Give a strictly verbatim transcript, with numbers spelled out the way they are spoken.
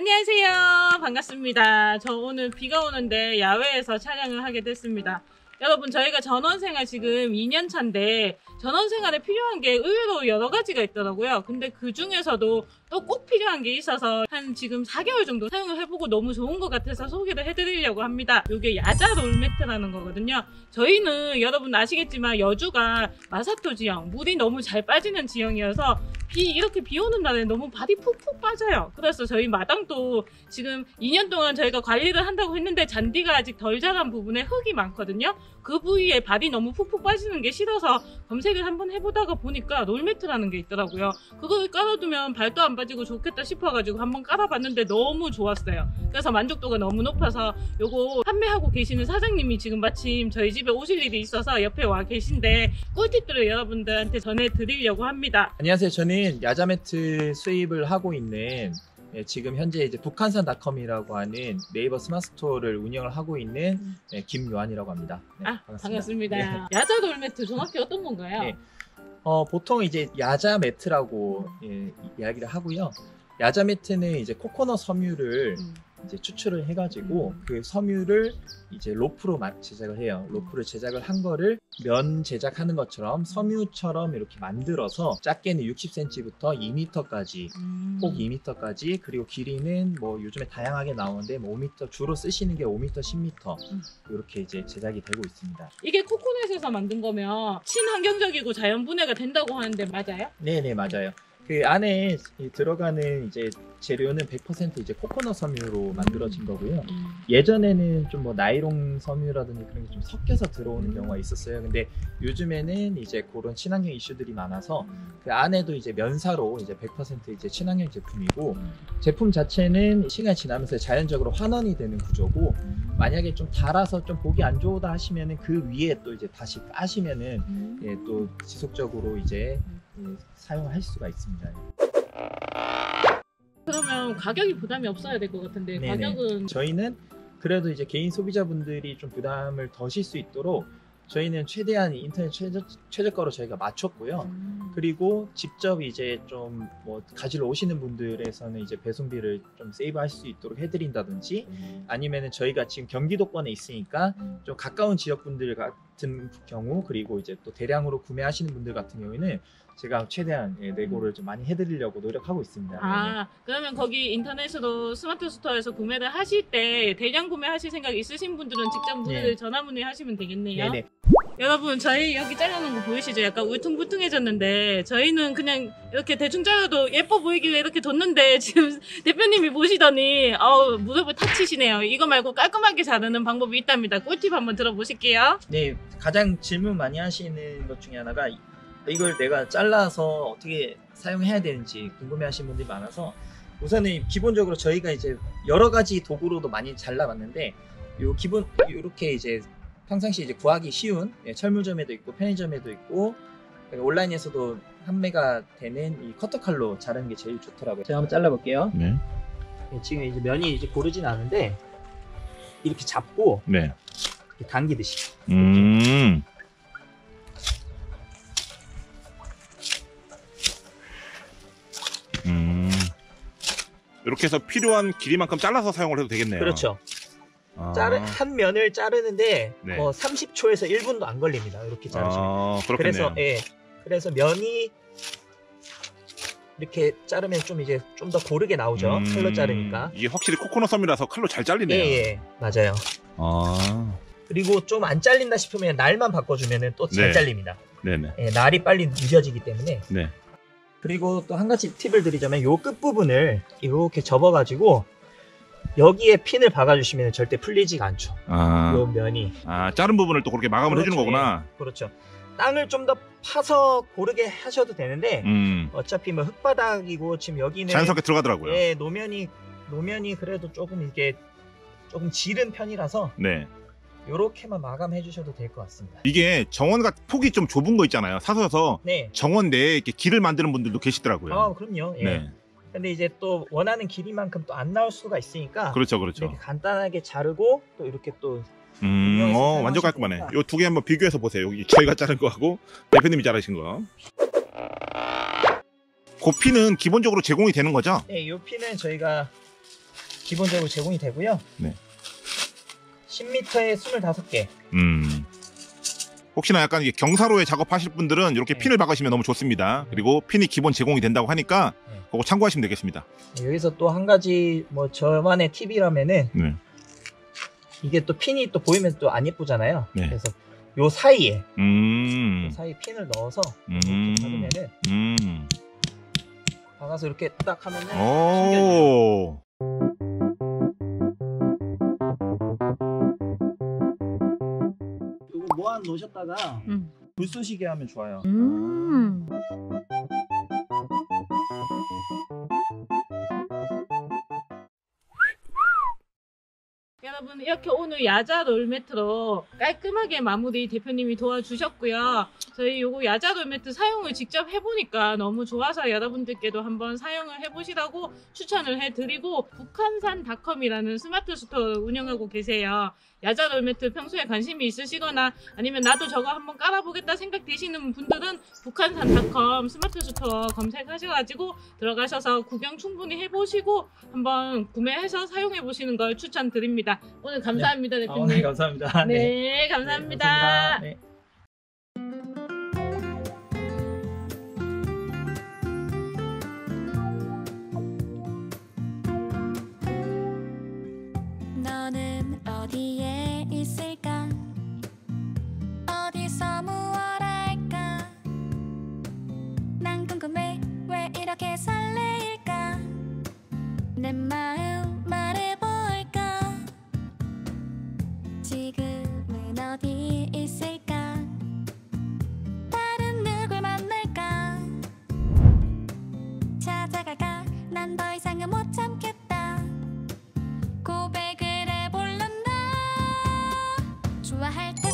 안녕하세요. 반갑습니다. 저 오늘 비가 오는데 야외에서 촬영을 하게 됐습니다. 여러분, 저희가 전원생활 지금 이 년 차인데 전원생활에 필요한 게 의외로 여러 가지가 있더라고요. 근데 그 중에서도 또 꼭 필요한 게 있어서 한 지금 사 개월 정도 사용을 해보고 너무 좋은 것 같아서 소개를 해드리려고 합니다. 이게 야자 롤매트라는 거거든요. 저희는 여러분 아시겠지만 여주가 마사토 지형, 물이 너무 잘 빠지는 지형이어서 비 이렇게 비 오는 날에 너무 발이 푹푹 빠져요. 그래서 저희 마당도 지금 이 년 동안 저희가 관리를 한다고 했는데 잔디가 아직 덜 자란 부분에 흙이 많거든요. 그 부위에 발이 너무 푹푹 빠지는 게 싫어서 검색을 한번 해보다가 보니까 롤매트라는 게 있더라고요. 그걸 깔아두면 발도 안 빠지고 좋겠다 싶어가지고 한번 깔아봤는데 너무 좋았어요. 그래서 만족도가 너무 높아서 요거 판매하고 계시는 사장님이 지금 마침 저희 집에 오실 일이 있어서 옆에 와 계신데 꿀팁들을 여러분들한테 전해드리려고 합니다. 안녕하세요. 저는 야자 매트 수입을 하고 있는 네, 지금 현재 이제 북한산닷컴이라고 하는 네이버 스마트 스토어를 운영을 하고 있는 네, 김요한이라고 합니다. 네, 아, 반갑습니다. 반갑습니다. 네. 야자 롤매트 정확히 어떤 건가요? 네. 어, 보통 이제 야자 매트라고 예, 이야기를 하고요. 야자 매트는 이제 코코넛 섬유를 음. 이제 추출을 해가지고 음. 그 섬유를 이제 로프로 제작을 해요. 로프를 제작을 한 거를 면 제작하는 것처럼 섬유처럼 이렇게 만들어서 작게는 육십 센티미터부터 이 미터까지 음. 폭 이 미터까지 그리고 길이는 뭐 요즘에 다양하게 나오는데 뭐 오 미터 주로 쓰시는 게 오 미터, 십 미터 음. 이렇게 이제 제작이 되고 있습니다. 이게 코코넛에서 만든 거면 친환경적이고 자연분해가 된다고 하는데 맞아요? 네네 맞아요. 그 안에 들어가는 이제 재료는 백 퍼센트 이제 코코넛 섬유로 만들어진 거고요. 음. 예전에는 좀 뭐 나이롱 섬유라든지 그런 게 좀 섞여서 들어오는 음. 경우가 있었어요. 근데 요즘에는 이제 그런 친환경 이슈들이 많아서 음. 그 안에도 이제 면사로 이제 백 퍼센트 이제 친환경 제품이고 음. 제품 자체는 시간이 지나면서 자연적으로 환원이 되는 구조고 음. 만약에 좀 달아서 좀 보기 안 좋다 하시면은 그 위에 또 이제 다시 까시면은 음. 예, 또 지속적으로 이제 예, 사용할 수가 있습니다. 그러면 가격이 부담이 없어야 될 것 같은데 네네. 가격은 저희는 그래도 이제 개인 소비자분들이 좀 부담을 더실 수 있도록 저희는 최대한 인터넷 최저, 최저가로 저희가 맞췄고요. 음. 그리고 직접 이제 좀 뭐 가지러 오시는 분들에서는 이제 배송비를 좀 세이브할 수 있도록 해드린다든지 음. 아니면은 저희가 지금 경기도권에 있으니까 음. 좀 가까운 지역분들 같은 경우 그리고 이제 또 대량으로 구매하시는 분들 같은 경우에는 제가 최대한 예, 내고를 좀 많이 해드리려고 노력하고 있습니다. 아, 그러면 거기 인터넷으로 스마트 스토어에서 구매를 하실 때 대량 구매하실 생각 있으신 분들은 직접 문의, 네. 전화 문의하시면 되겠네요. 네네. 여러분, 저희 여기 잘라놓은 거 보이시죠? 약간 울퉁불퉁해졌는데 저희는 그냥 이렇게 대충 잘라도 예뻐 보이길래 이렇게 뒀는데 지금 대표님이 보시더니 어우, 무릎을 탁 치시네요. 이거 말고 깔끔하게 자르는 방법이 있답니다. 꿀팁 한번 들어보실게요. 네, 가장 질문 많이 하시는 것 중에 하나가 이걸 내가 잘라서 어떻게 사용해야 되는지 궁금해하시는 분들이 많아서 우선은 기본적으로 저희가 이제 여러 가지 도구로도 많이 잘라봤는데 요 기본 이렇게 이제 평상시 이제 구하기 쉬운 예, 철물점에도 있고 편의점에도 있고 온라인에서도 판매가 되는 이 커터 칼로 자르는 게 제일 좋더라고요. 제가 한번 잘라볼게요. 네. 예, 지금 이제 면이 이제 고르진 않은데 이렇게 잡고 네. 이렇게 당기듯이. 음. 음. 이렇게 해서 필요한 길이만큼 잘라서 사용을 해도 되겠네요. 그렇죠. 아. 자르, 한 면을 자르는데 네. 뭐 삼십 초에서 일 분도 안 걸립니다. 이렇게 자르시면. 아, 그렇겠네요. 그래서 예. 그래서 면이 이렇게 자르면 좀 이제 좀 더 고르게 나오죠. 음, 칼로 자르니까. 이게 확실히 코코넛 섬이라서 칼로 잘 잘리네요. 예, 예. 맞아요. 아. 그리고 좀 안 잘린다 싶으면 날만 바꿔주면 또 잘 네. 잘립니다. 네네. 예, 날이 빨리 늦어지기 때문에. 네. 그리고 또 한 가지 팁을 드리자면 요 끝부분을 이렇게 접어가지고 여기에 핀을 박아주시면 절대 풀리지가 않죠. 아. 요 면이. 아, 자른 부분을 또 그렇게 마감을 그렇죠, 해주는 거구나. 예. 그렇죠. 땅을 좀 더 파서 고르게 하셔도 되는데 음. 어차피 뭐 흙바닥이고 지금 여기는 자연스럽게 들어가더라고요. 예, 노면이 노면이 그래도 조금 이게 조금 지른 편이라서 네. 요렇게만 마감해 주셔도 될 것 같습니다. 이게 정원과 폭이 좀 좁은 거 있잖아요. 사서서 네. 정원 내에 이렇게 길을 만드는 분들도 계시더라고요. 아, 그럼요. 예. 네. 근데 이제 또 원하는 길이만큼 또 안 나올 수가 있으니까 그렇죠, 그렇죠. 이렇게 간단하게 자르고 또 이렇게 또 음, 분명히 어, 완전 사용하실 깔끔하네. 거니까. 요 두 개 한번 비교해서 보세요. 여기 저희가 자른 거하고 대표님이 자르신 거. 고피는 기본적으로 제공이 되는 거죠? 네, 요 피는 저희가 기본적으로 제공이 되고요. 네. 십 미터에 이십오 개. 음. 혹시나 약간 이게 경사로에 작업하실 분들은 이렇게 네. 핀을 박으시면 너무 좋습니다. 그리고 핀이 기본 제공이 된다고 하니까 네. 그거 참고하시면 되겠습니다. 여기서 또 한 가지 뭐 저만의 팁이라면은 네. 이게 또 핀이 또 보이면 또 안 예쁘잖아요. 네. 그래서 요 사이에 음. 요 사이 핀을 넣어서 음. 이렇게 박으면은 음. 박아서 이렇게 딱 하면은 숨겨져요. 오. 요거 모아 놓으셨다가 음. 불 쏘시게 하면 좋아요. 음. 여러분 이렇게 오늘 야자 롤매트로 깔끔하게 마무리 대표님이 도와주셨고요. 저희 요거 야자 롤매트 사용을 직접 해보니까 너무 좋아서 여러분들께도 한번 사용을 해보시라고 추천을 해드리고 북한산닷컴이라는 스마트 스토어를 운영하고 계세요. 야자 롤매트 평소에 관심이 있으시거나 아니면 나도 저거 한번 깔아보겠다 생각되시는 분들은 북한산닷컴 스마트 스토어 검색하셔가지고 들어가셔서 구경 충분히 해보시고 한번 구매해서 사용해보시는 걸 추천드립니다. 오늘 감사합니다, 네. 대표님. 어, 네, 감사합니다. 네, 네, 감사합니다. 감사합니다. 네. 너는 어디에 있을까? 어디서 무얼 할까? 난 궁금해 왜 이렇게 설레일까? 내 마음 말해볼까? 지금은 어디 있을까? 다른 누굴 만날까? 찾아갈까? 난 더 이상은 못 참겠다. 고백을 해볼란다. 좋아할 때